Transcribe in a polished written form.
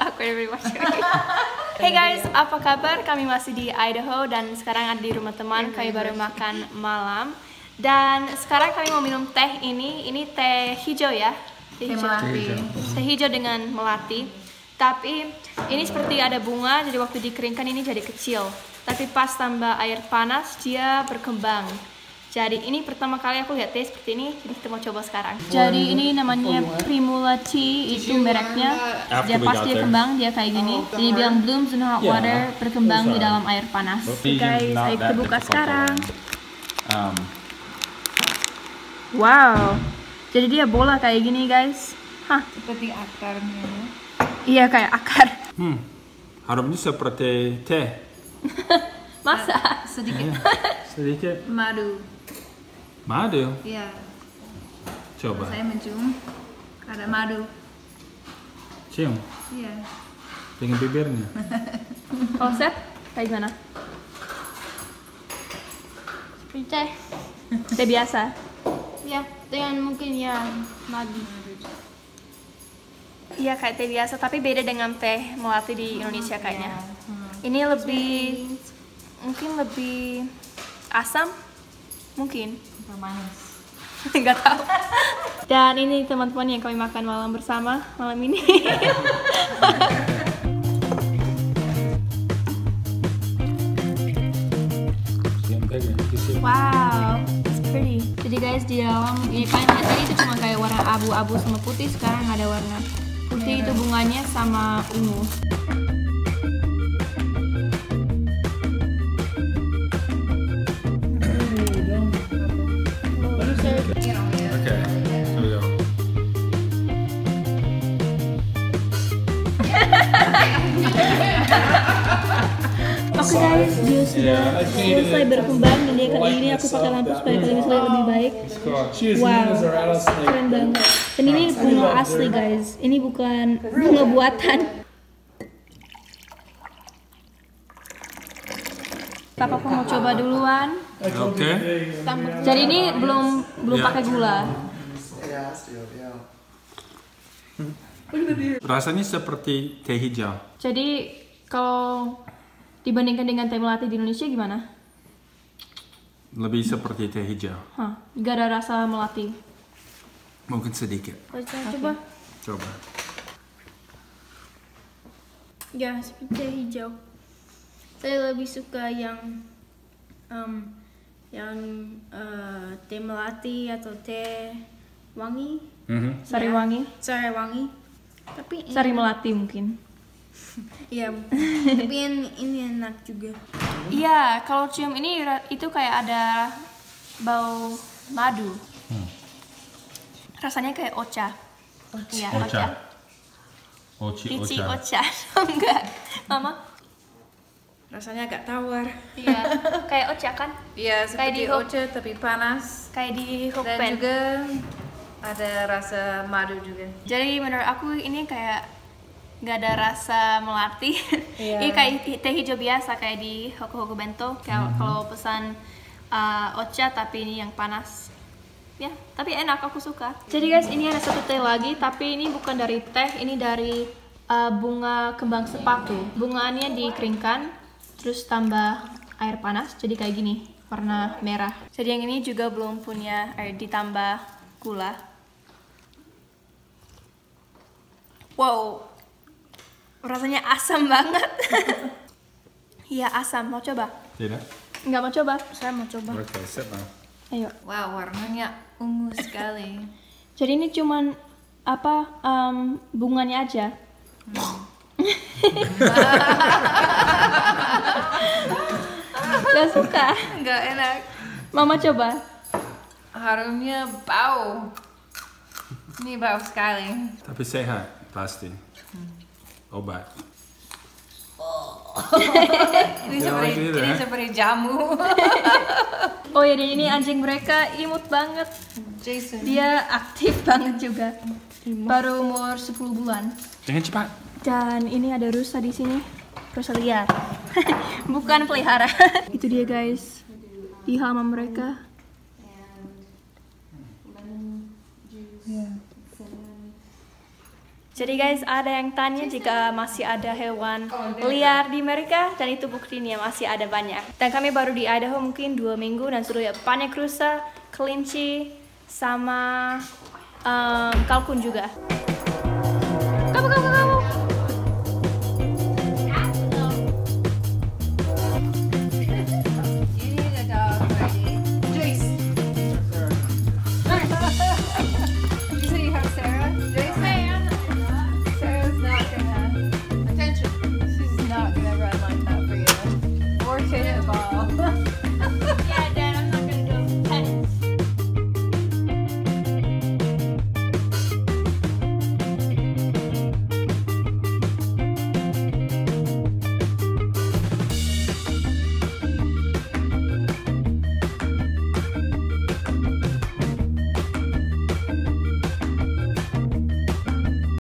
awkward very much. Hey guys, apa kabar? Kami masih di Idaho dan sekarang ada di rumah teman. Kami baru makan malam dan sekarang kami mau minum teh ini. Ini teh hijau ya? Teh hijau dengan melati. Tapi ini seperti ada bunga, jadi waktu dikeringkan ini jadi kecil. Tapi pas tambah air panas dia berkembang. Jadi ini pertama kali aku lihat teh seperti ini, jadi kita mau coba sekarang. Jadi ini namanya Primula Tea, itu mereknya. Dia pas dia kembang dia kayak gini. Ini bilang blooms in hot water, berkembang di dalam air panas. Guys, ayo kita buka sekarang. Wow, jadi dia bola kayak gini guys. Hah? Seperti akarnya. Iya kayak akar. Harumnya seperti teh. Masa? Sedikit. Sedikit. Madu. Madu? Iya. Coba. Saya mencium. Ada madu. Cium. Iya. Dengan bibirnya. Kalau set, kayak gimana? Seperti teh. Teh biasa. Ya, dengan mungkin ya madu. Iya kayak teh biasa, tapi beda dengan teh melati di Indonesia kayaknya. Ini lebih, mungkin lebih asam, mungkin. Manis. Nggak tahu. Dan ini teman-teman yang kami makan malam bersama malam ini. Wow, it's pretty. Jadi guys di dalam ini kan tadi itu cuma kayak warna abu-abu sama putih, sekarang ada warna putih itu bunganya sama ungu. Oke guys, dia sudah selesai berkembang dan dia kali ini aku pakai lampu supaya kalian bisa lihat lebih baik. Wow, keren banget. Dan ini bunga asli guys, ini bukan bunga buatan. Papaku mau coba duluan. Oke. Jadi ini belum pakai gula. Rasanya seperti teh hijau. Jadi kalau dibandingkan dengan teh melati di Indonesia gimana? Lebih seperti teh hijau. Hah, gak ada rasa melati. Mungkin sedikit. Coba. Coba. Ya, seperti teh hijau. Saya lebih suka yang teh melati atau teh wangi. Sari wangi. Sari wangi. Tapi Sari melati mungkin. Iya. Tapi ini enak juga. Iya, kalau cium ini itu kayak ada bau madu. Rasanya kayak ocha. Iya, ocha. Ichi ocha. Enggak, Mama? Rasanya agak tawar. Iya, kayak ocha kan? Iya, seperti di ocha tapi panas. Kayak di Dan Hokpen. juga ada rasa madu juga. Jadi menurut aku ini kayak nggak ada rasa melati. Iya. Ini kayak teh hijau biasa kayak di Hoku Bento. Kalau pesan ocha tapi ini yang panas. Ya, tapi enak, aku suka. Jadi guys, ini ada satu teh lagi, tapi ini bukan dari teh, ini dari bunga kembang sepatu. Bungaannya dikeringkan, terus tambah air panas, jadi kayak gini, warna merah. Jadi yang ini juga belum punya air ditambah gula. Wow, rasanya asam banget. Iya asam, mau coba? Tidak? Nggak mau coba? Saya mau coba. Oke, sip now. Ayo. Wow, warnanya ungu sekali. Jadi ini cuman apa bunganya aja. Gak suka. Nggak enak. Mama coba. Harumnya bau. Ini bau sekali. Tapi sehat, pasti. Obat. Ini seperti jamu. Oh ya, dan ini anjing mereka imut banget. Jason. Dia aktif banget juga. Baru umur 10 bulan. Jangan cepat. Dan ini ada rusa di sini. Rusa liar. Bukan pelihara. Itu dia guys. Di halaman mereka. Jadi guys, ada yang tanya jika masih ada hewan liar di Amerika, dan itu buktinya masih ada banyak. Dan kami baru di Idaho mungkin 2 minggu dan sudah lihat banyak rusa, kelinci, sama kalkun juga.